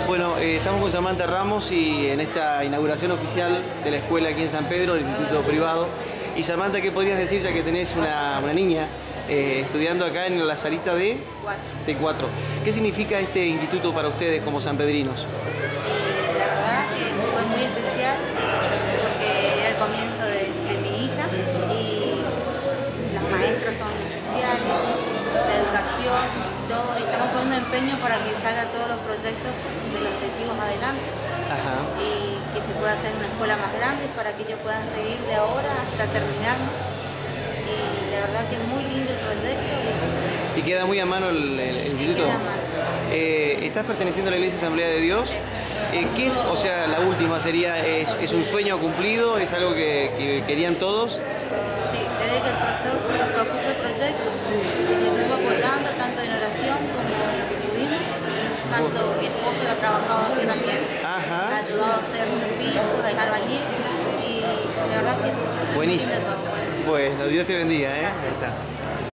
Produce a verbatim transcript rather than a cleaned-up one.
Bueno, eh, estamos con Samantha Ramos y en esta inauguración oficial de la escuela aquí en San Pedro, el instituto privado. Y Samantha, ¿qué podrías decir ya que tenés una, una niña eh, estudiando acá en la salita de T cuatro? ¿Qué significa este instituto para ustedes como sanpedrinos? La verdad que fue muy especial porque era el comienzo de, de mi hija y los maestros son especiales, la educación, todo. Estamos poniendo empeño para que salgan todos los proyectos de los objetivos adelante. Ajá. Y que se pueda hacer una escuela más grande para que ellos puedan seguir de ahora hasta terminar. Y la verdad que es muy lindo el proyecto. Y, y queda muy a mano el, el, el instituto. Eh, ¿Estás perteneciendo a la Iglesia Asamblea de Dios? Eh, ¿Qué es, o sea, la última sería, es, es un sueño cumplido? ¿Es algo que, que querían todos? Sí, desde que el pastor propuso el proyecto, estuvimos apoyando tanto en oración como en lo que pudimos. Tanto mi esposo ha trabajado aquí también, Ajá. ha ayudado a hacer los pisos, a dejar albañil y la verdad que buenísimo. Todo, bueno, Dios te bendiga, ¿eh? Ahí está.